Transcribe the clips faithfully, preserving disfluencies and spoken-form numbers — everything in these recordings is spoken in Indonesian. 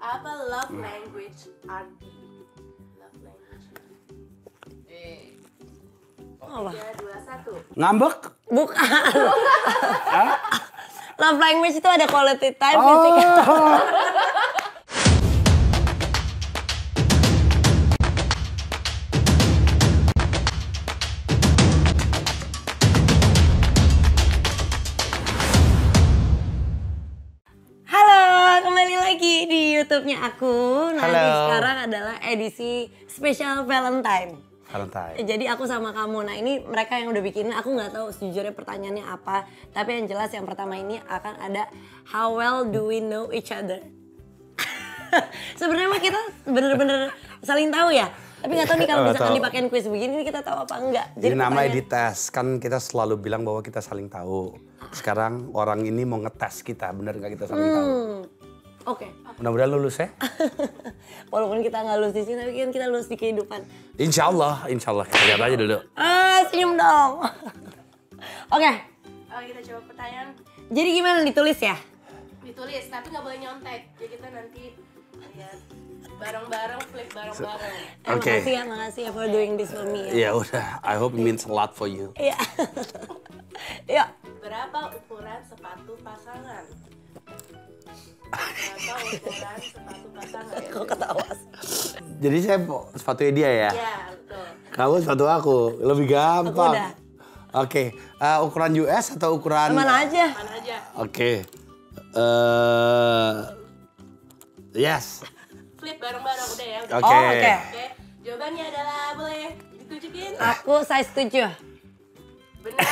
Apa love language Ardi? Love language. Eh. Apa? tiga, dua, satu. Ngambek? Bukan. Love language itu ada quality time, Oh. physical. Halo, kembali lagi di YouTube-nya aku. Nah, Halo. ini sekarang adalah edisi spesial Valentine. Valentine. Jadi aku sama kamu, nah ini mereka yang udah bikinin, aku nggak tahu sejujurnya pertanyaannya apa. Tapi yang jelas yang pertama ini akan ada how well do we know each other. Sebenarnya mah kita bener-bener saling tahu ya. Tapi nggak tahu nih kalau Nggak misalkan tahu. dipakein quiz begini kita tahu apa enggak. Jadi namanya pertanyaan- dites, kan kita selalu bilang bahwa kita saling tahu. Sekarang orang ini mau ngetes kita, bener nggak kita saling tahu? Hmm, Oke. Mudah-mudahan lulus ya. Walaupun kita nggak lulus di sini, tapi kan kita lulus di kehidupan. Insya Allah, insya Allah. Kita lihat aja dulu. Ah, senyum dong. Oke. Oh, kita coba pertanyaan Jadi gimana ditulis ya? ditulis, tapi nggak boleh nyontek. Jadi kita nanti lihat bareng-bareng, flip bareng-bareng. Eh, Oke. Makasih ya, makasih ya for doing this for me ya. Ya udah, I hope it means a lot for you. Iya. Iya. Berapa ukuran sepatu pasangan? Berapa ukuran sepatu pasangan? Kok ketawa? Jadi saya po- sepatunya dia ya? Ya, betul. Kamu sepatu aku, lebih gampang. Aku udah. Oke, eh, ukuran U S atau ukuran? Mana aja? Mana aja? Oke. Eh, yes. Flip bareng-bareng udah ya. Udah. Oke. Oh, oke. Oke. Jawabannya adalah boleh ditunjukin? Aku size tujuh. Benar.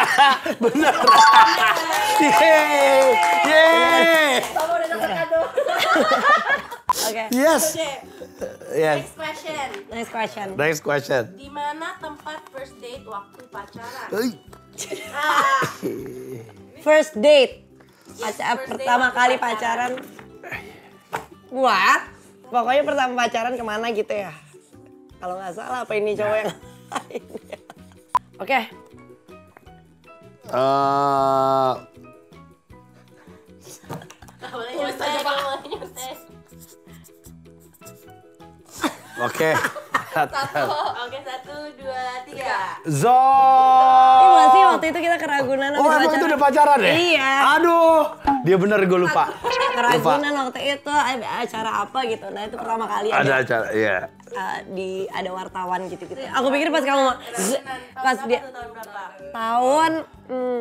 Yeay, yeay. Kamu udah dapat kado. Oke. Yes. Oke. Yes. Next question. Next question. Next question. Di mana tempat first date waktu pacaran? Uy. Ah, First date. Yes, Pacar- first date pertama waktu kali pacaran. pacaran. What? Pokoknya pertama pacaran kemana gitu ya? Kalau nggak salah apa ini cowok yang lain ya? Oke. Eh, nggak boleh nyontek, nggak boleh nyontek. Oke. Satu. Oke, satu, dua, tiga. Ini Zon. masih waktu itu kita keragunan Oh, habis emang itu udah pacaran ya? Iya. Aduh, dia bener gue lupa. Keragunan waktu itu ada acara apa gitu. Nah itu pertama kali Ada ada, acara, iya. uh, di ada wartawan gitu-gitu. Aku pikir pas kamu z- pas Tahun dia berapa tuh, tahun berapa? tahun hmm,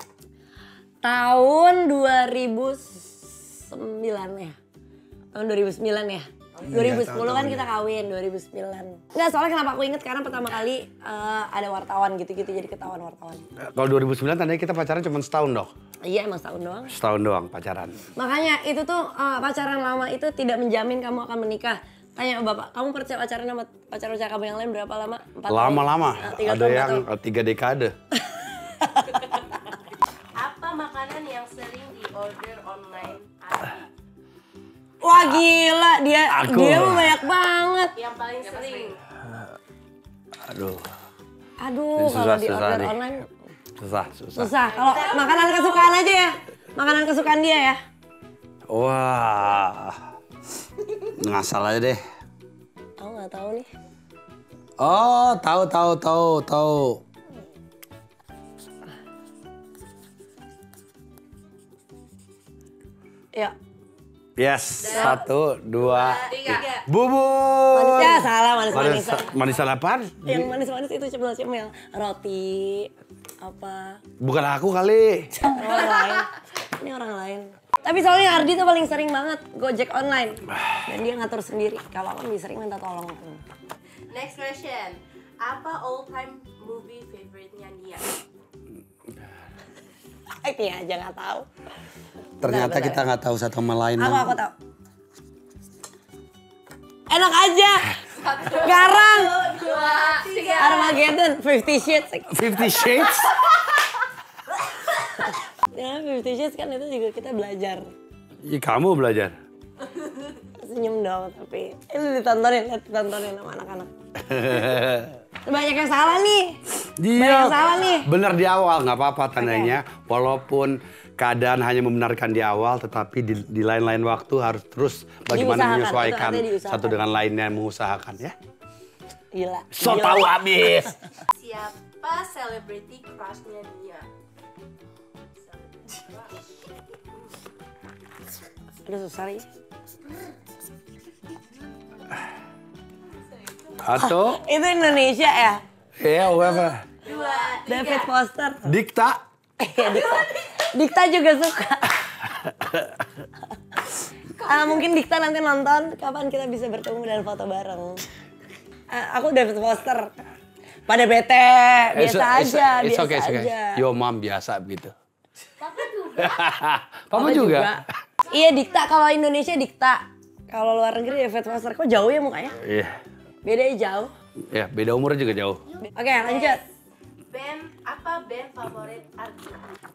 tahun dua ribu sembilan ya. Tahun dua ribu sembilan ya. dua ribu sepuluh kan kita kawin, dua ribu sembilan. Enggak, soalnya kenapa aku inget karena pertama kali uh, ada wartawan gitu-gitu jadi ketahuan wartawan. Kalau dua ribu sembilan tandanya kita pacaran cuma setahun dong. Iya emang setahun doang. Setahun doang pacaran. Makanya itu tuh uh, pacaran lama itu tidak menjamin kamu akan menikah. Tanya bapak, kamu percaya pacaran sama pacar-pacar kamu yang lain berapa lama? Empat tahun? Lama-lama, Nah, tiga ada tahun, empat yang tahun. eh, tiga dekade. Apa makanan yang sering di order online Ardi? Wah gila, dia Aku. dia mah banyak banget. Yang paling sering? Aduh, Aduh, Ini kalau susah, di susah order nih. online susah, susah. susah. Kalau makanan kesukaan aja ya, makanan kesukaan dia ya. Wah, ngasal aja deh. Aku nggak tahu nih. Oh, tahu, tahu, tahu, tahu. Ya, Yes, satu, dua, Tiga. bubur. manis ya salah Manis, manis-manisan. manisan apaan? Yang manis-manis itu cemil-cemil, roti apa? Bukan aku kali. Orang lain. Ini orang lain. Tapi soalnya Ardi tuh paling sering banget Gojek online. Dan dia ngatur sendiri. Kalau aku lebih sering minta tolong. Next question. Apa all time movie favorite-nya Nia? Ini aja nggak tahu. Ternyata Bentar, kita nggak tahu satu sama lain. Aku aku tahu. Enak aja. Garang. Dua, tiga. Armageddon, Fifty Shades. Fifty Shades. Ya, Fifty Shades kan itu juga kita belajar. Ya, kamu belajar. Senyum dong, tapi itu ditontonin, lihat ditontonin sama anak-anak. Banyak yang salah nih. Iya. Banyak yang salah nih. Bener di awal, nggak apa-apa tandanya. Okay. Walaupun keadaan hanya membenarkan di awal, tetapi di, di lain-lain waktu harus terus bagaimana menyesuaikan satu dengan lainnya, mengusahakan ya. Gila. So Gila. tahu abis. Siapa celebrity crushnya Nia? Aduh susah nih. Atau? Itu Indonesia ya? Iya, apa? Dua, David Foster. Dikta. Iya, Dikta. Dikta juga suka. uh, mungkin Dikta nanti nonton, kapan kita bisa bertemu dan foto bareng. Uh, aku David Foster. Pada bete, biasa It's, aja, it's, it's biasa okay, it's okay. aja. Yo mom biasa begitu. Papa juga. Papa juga. Iya Dikta, kalau Indonesia Dikta. Kalau luar negeri David Foster, kok jauh ya mukanya? Iya. Bedanya jauh. Ya, beda umurnya juga jauh. Oke, lanjut. Band, apa band favorit Ardi?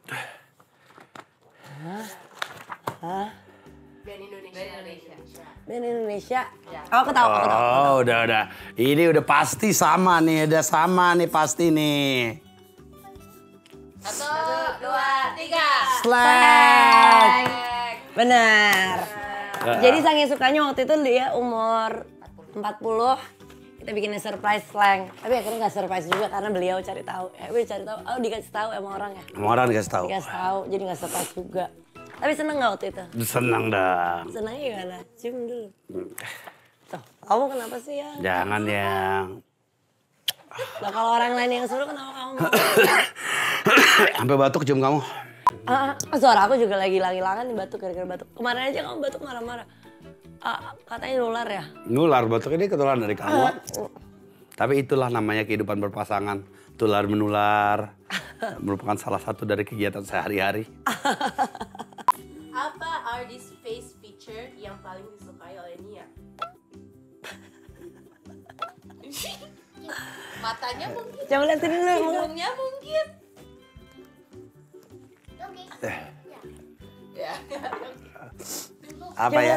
Hah? Hah? Band Indonesia. Band Indonesia. Band Indonesia. Oh, aku tahu, aku tahu. Oh, udah, udah. Ini udah pasti sama nih, udah sama nih pasti nih. Satu, dua, tiga. Slack. Benar. Uh. Jadi saking sukanya waktu itu dia umur empat puluh. Kita bikinnya surprise slang. Tapi akhirnya nggak surprise juga karena beliau cari tahu. Eh, gue cari tahu. Oh, dikasih tahu emang orang ya. Emang orang dikasih tahu. Dikasih tahu, jadi nggak surprise juga. Tapi seneng nggak waktu itu? Senang dah. Senangnya gimana? Cium dulu. Tuh, kamu kenapa sih ya? Jangan yang. Nah, kalau orang lain yang suruh kenapa kamu mau? Sampai batuk cium kamu. Ah, suara aku juga lagi hilang-hilangan nih batuk gara-gara batuk. Kemarin aja kamu batuk marah-marah. Ah, katanya nular ya? Nular, batuk ini ketularan dari kamu. Tapi itulah namanya kehidupan berpasangan. Tular menular. Merupakan salah satu dari kegiatan sehari-hari. Apa artist face feature yang paling disukai oleh Nia? Matanya mungkin. Coba liatin dulu. Hidungnya mungkin. Eh. Ya. Apa ya?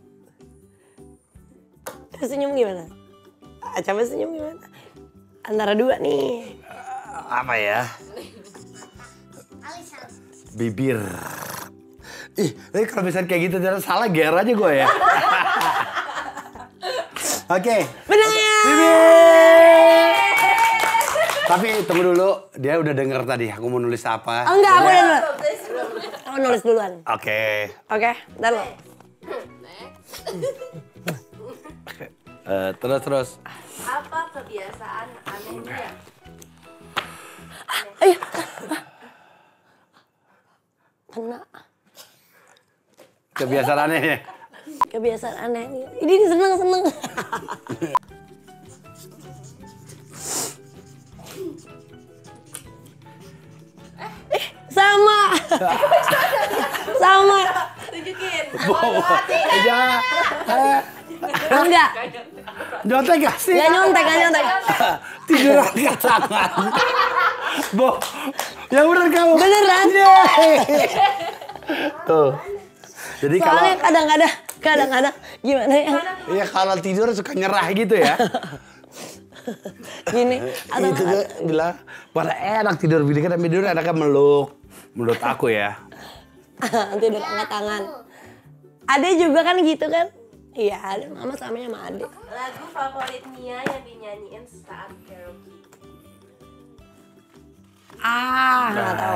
Senyum gimana? Ah, coba senyum gimana? Antara dua nih. Apa ya? Bibir. Ih, tapi kalau misalnya kayak gitu ternyata salah ger aja gue ya. Oke. Okay. Benar ya. Bibir. Tapi tunggu dulu, dia udah denger tadi aku mau nulis apa. Oh enggak, aku udah nulis. Next. Aku nulis duluan. Oke. Okay. Oke, okay, ntar lo. Uh, terus terus. Apa kebiasaan aneh Nia? Ayo. Kena. Kebiasaan anehnya. Kebiasaan aneh nih. Ini seneng seneng. Eh, sama. Sama. Tunjukin. Ya. Enggak. Nyontek gak sih? Gak nyontek, gak nyontek. Tidur angkat tangan. Bo, yang bener kamu. Beneran? Tuh. Jadi soalnya kalau kadang-kadang, kadang-kadang gimana ya? Iya kalau tidur suka nyerah gitu ya. Gini, atau Itu tuh bilang, pada enak tidur, bilik kan tidur enaknya meluk. Menurut aku ya. nanti udah angkat tangan. Ade juga kan gitu kan? Iya, ada mama samanya sama Ade. Lagu favorit Nia yang dinyanyiin saat karaoke. Ah, nggak tahu.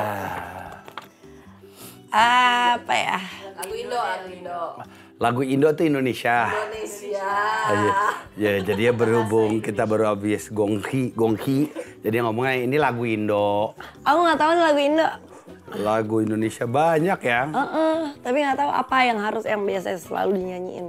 Apa ya? Lagu Indo, lagu Indo. Lagu Indo tuh Indonesia. Indonesia. Ya, ya jadi ya berhubung kita baru habis gonghi, gonghi. Jadi ngomongnya ini lagu Indo. Aku nggak tahu nih lagu Indo. Lagu Indonesia banyak ya. Uh-uh, tapi nggak tahu apa yang harus yang biasa selalu dinyanyiin.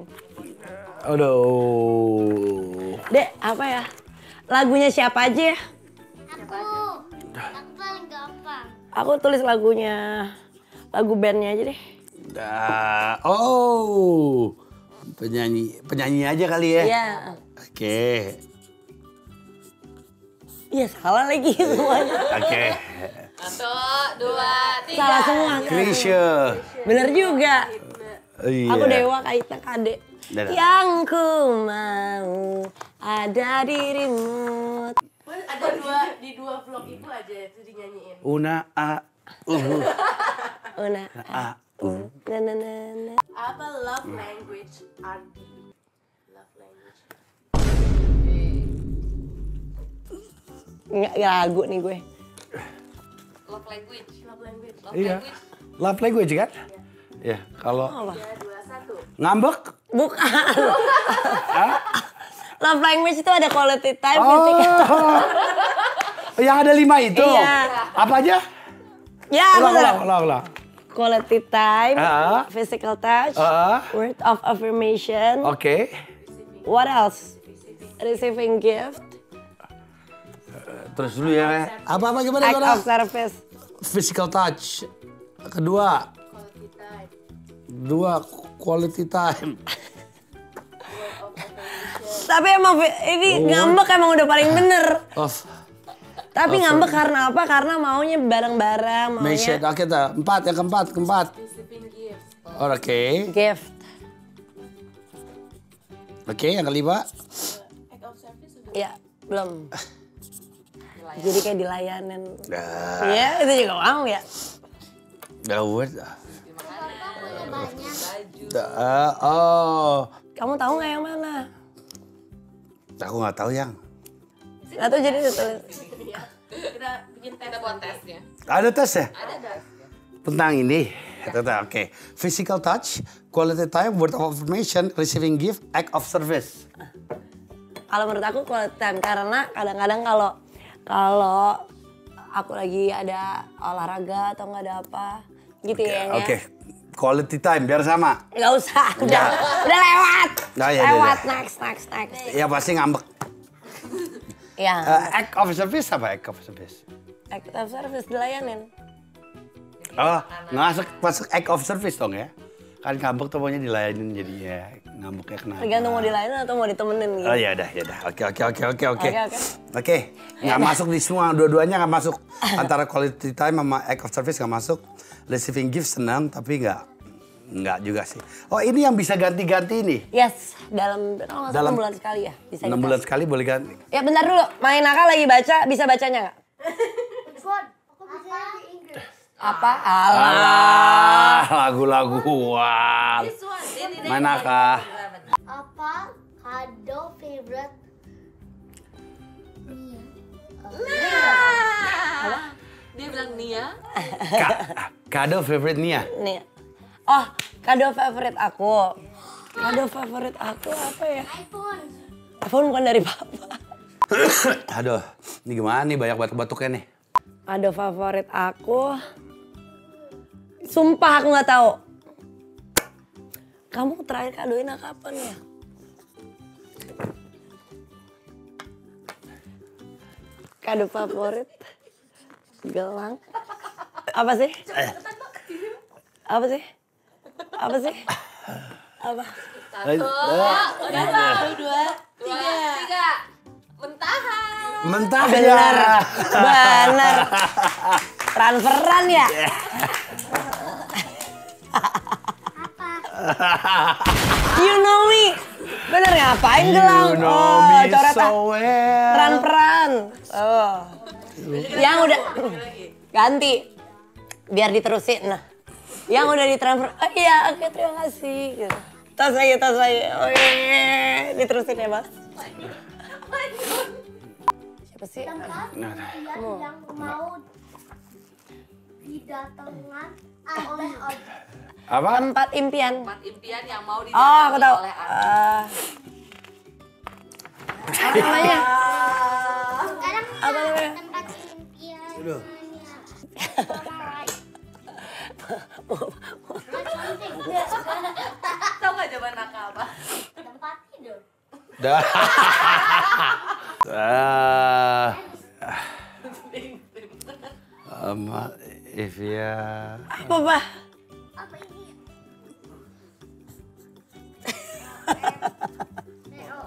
Aduh. Dek, apa ya? Lagunya siapa aja ya? Aku, aku paling gampang. Aku tulis lagunya, lagu bandnya aja deh. Dah. Oh, penyanyi, penyanyi aja kali ya. Iya. Oke. Iya salah lagi semuanya. Oke. Satu, dua, tiga. Salah semua. Krisya. Bener juga. Iya. Aku Dewa Kaita Kade. Dadah. Yang ku mau ada dirimu. Pun ada dua di dua vlog itu aja itu dinyanyiin. Una a uh. Una A uh. na na na na. Apa love language Ardi? Love language. Nggak ragu nih gue. Love language. Love language. Love Iya. language. Love language kan? Ya, kalau tiga, dua, satu. ngambek. Bukan. Love language itu ada quality time, Oh. physical. Yang ada lima itu. Iya. Apa aja? Ya, Ulang, betul. ulang, ulang, ulang. Quality time, Ah. physical touch, Ah. word of affirmation. Oke. What else? Receiving gift, Terus dulu ya. Apa-apa gimana? act gimana? of service. Physical touch. Kedua. Quality time. Dua, quality time. Tapi emang fi- ini ngambek emang udah paling bener. Of. Tapi ngambek karena apa? Karena maunya bareng-bareng, maunya Mission. Oke, dah. Empat, yang keempat, keempat. Receiving gift. Oke. gift. Oke, yang kelima. Act of service sudah. Ya, belum. Jadi kayak dilayanin. Nah, Iya, itu juga mau ya. Gawat. Bapak punya banyak. Dah, oh. Kamu tahu nggak yang mana? Aku nggak tahu yang. Atau jadi ditulis. Iya. Kita bikin tes. Kita buat tesnya. Ada tes ya? Ada. Tentang ini. Tentang, oke. Physical touch, quality time, word of affirmation, receiving gift, act of service. Kalau menurut aku quality time karena kadang-kadang kalau kalau aku lagi ada olahraga atau nggak ada apa gitu ya. Oke. Quality time biar sama. Nggak usah, udah udah lewat. Nah, ya, lewat ya, ya. next next next. Ya pasti ngambek. Ya. Uh, act of service apa act of service? Act of service dilayanin. Oh, masuk masuk act of service dong ya? Kan ngambek tuh pokoknya dilayanin jadi ya ngambeknya kenapa? Tergantung mau dilayanin atau mau ditemenin gitu. Oh ya udah ya udah. Oke oke oke oke oke. Oke, oke. Oke. Nggak masuk di semua dua-duanya nggak masuk. Antara quality time sama act of service nggak masuk. Receiving gift senang tapi nggak nggak juga sih. Oh ini yang bisa ganti-ganti nih. Yes, dalam kalau nggak salah Dalam- enam bulan sekali ya bisa. Enam kita. bulan sekali boleh ganti. Ya bentar dulu, main nakal lagi baca, bisa bacanya nggak? Fon, aku bisa di Inggris. Apa? Alah. Ah, lagu-laguan. This one. Ini, ini, Manakah? Apa kado favorite Dia bilang Nia. Ka kado favorite Nia. Nih. Oh, kado favorit aku. Kado favorit aku apa ya? iPhone. iPhone bukan dari papa. Aduh, ini gimana nih banyak batuk-batuknya nih. Kado favorit aku. Sumpah aku nggak tahu. Kamu terakhir kadoin aku kapan ya? Kado favorit. Gelang. Apa sih? Apa sih? Apa sih? Apa? Satu, dua, tiga. Tiga. Mentahan. Mentah Bener. ya. Bener. Transferan ya? You know me. Bener ngapain gelang? You know Oh, me coret so well. peran-peran. Oh. Yang udah ganti. Biar diterusin. Nah. Yang udah ditransfer. Oh iya, oke terima kasih. Gitu. Tas lagi, tas lagi. Oke, diterusin ya, Mas. Siapa sih? Tempat impian yang mau didatangkan oleh orang. Apa? Tempat impian. Tempat impian yang mau Oh, didatangi aku tahu. oleh Ardi. Eh, apa namanya? Sekarang Apa namanya? tempat impian. Aduh. Tahu nggak jawaban nakal apa? Tempat tidur. Dah. Ah. Um, if ya. Apa, Pak? Apa ini? T O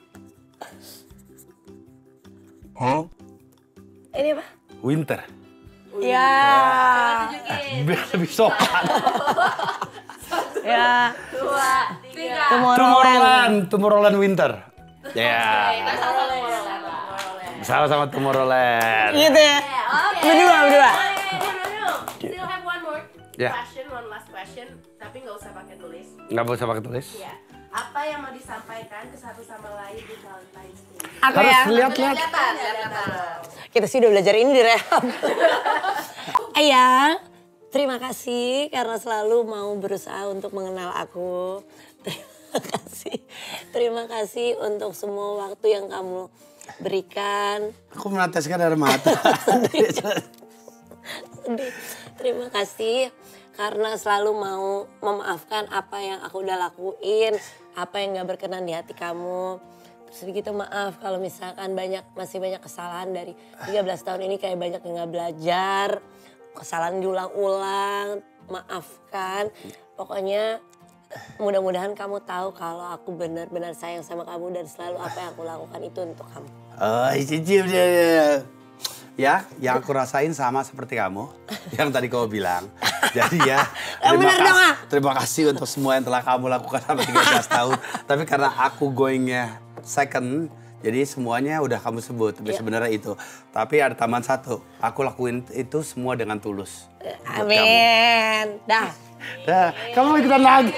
M. Ini apa? Winter. Ya. Biar lebih sopan. Ya. Dua, tiga. Tomorrowland. Tomorrowland, Tomorrowland Winter. Ya. Kita sama-sama. Sama-sama Tomorrowland. Gitu ya. Oke. Berdua, berdua. Oh, no, no, no. Still have one more Ya. question, one last question. Tapi nggak usah pakai tulis. Nggak usah pakai tulis. Iya. Apa yang mau disampaikan ke satu sama lain di Valentine's Day? Aku Harus ya. lihat-lihat. Kelihatan, kelihatan. Kita sih udah belajar ini di rehab. Ayang, terima kasih karena selalu mau berusaha untuk mengenal aku. Terima kasih. Terima kasih untuk semua waktu yang kamu berikan. Aku meneteskan air mata. Sedih. Terima kasih karena selalu mau memaafkan apa yang aku udah lakuin, apa yang gak berkenan di hati kamu. Terus gitu maaf kalau misalkan banyak masih banyak kesalahan dari tiga belas tahun ini, kayak banyak yang gak belajar, kesalahan diulang-ulang, maafkan. Pokoknya mudah-mudahan kamu tahu kalau aku benar-benar sayang sama kamu dan selalu apa yang aku lakukan itu untuk kamu. Oh, cicip dia. Ya, yang aku rasain sama seperti kamu, yang tadi kamu bilang. Jadi ya, terima bener dong, kasih, ah. terima kasih untuk semua yang telah kamu lakukan sampai tiga belas tahun. Tapi karena aku goingnya second, jadi semuanya udah kamu sebut. Tapi sebenarnya itu. Tapi ada tambahan satu, aku lakuin itu semua dengan tulus. Buat kamu. Amin. Dah. Dah, kamu ikutan lagi.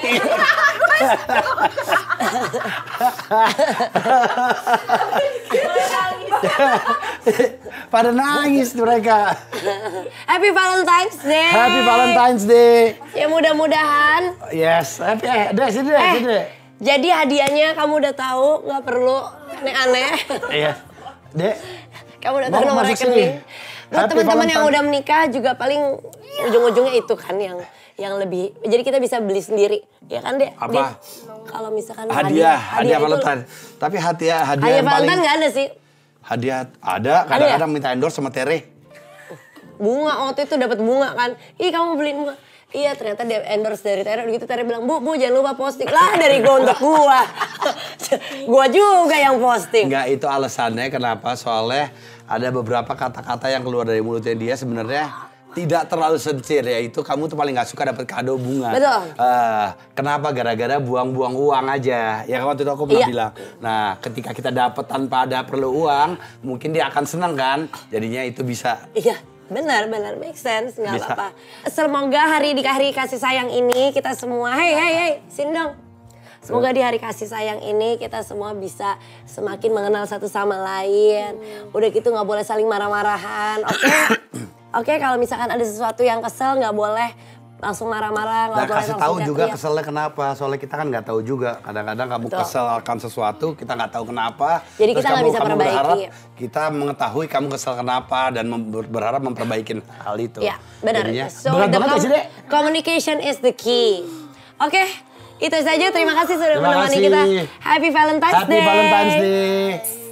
Pada nangis mereka. Happy Valentine's Day. Happy Valentine's Day. Ya mudah-mudahan. Yes, happy. Eh, deh, sini deh, Eh, sini deh. jadi hadiahnya kamu udah tahu, nggak perlu aneh-aneh. Iya. Dek. Kamu udah Mau tahu nomor masuk rekening. sini. Buat Happy teman-teman yang Valentine. udah menikah juga paling ujung-ujungnya itu kan yang yang lebih. Jadi kita bisa beli sendiri, ya kan Dek? Apa? Dek, kalau misalkan Hadiah, hadiah, itu- Valentine. Tapi hadiah, hadiah Hadiah yang paling Valentine nggak ada sih. hadiah ada. Kadang-kadang minta endorse sama Tere. Bunga waktu itu dapat bunga kan. Ih kamu beliin bunga. Iya ternyata dia endorse dari Tere. Begitu Tere bilang, Bu, Bu jangan lupa posting. Lah dari gua untuk gua. Gua juga yang posting. Enggak, itu alasannya kenapa. Soalnya ada beberapa kata-kata yang keluar dari mulutnya dia sebenarnya tidak terlalu sincere, yaitu kamu tuh paling gak suka dapat kado bunga. Betul. Eh, kenapa? Gara-gara buang-buang uang aja. Ya waktu itu aku pernah Iya. bilang. Nah, ketika kita dapat tanpa ada perlu uang, mungkin dia akan senang kan? Jadinya itu bisa. Iya, benar, benar, make sense, nggak Bisa. apa-apa. Semoga hari di hari kasih sayang ini kita semua, hei, hei, hei, sini dong. Semoga di hari kasih sayang ini kita semua bisa semakin mengenal satu sama lain. Udah gitu nggak boleh saling marah-marahan, oke? Oke, kalau misalkan ada sesuatu yang kesel nggak boleh langsung marah-marah, nggak Nah, boleh kasih langsung tahu juga teriak. keselnya kenapa. Soalnya kita kan nggak tahu juga. Kadang-kadang kamu Betul. kesel akan sesuatu, kita nggak tahu kenapa. Jadi Terus kita nggak kamu- bisa kamu perbaiki. berharap kita mengetahui kamu kesel kenapa dan mem- berharap memperbaikin hal itu. Ya, benar. Jadinya, So, berat the banget ya com- sih, Dek? communication is the key. Oke, itu saja. Terima kasih sudah Terima menemani kasih. kita. Happy Valentine's Happy Day. Valentine's Day.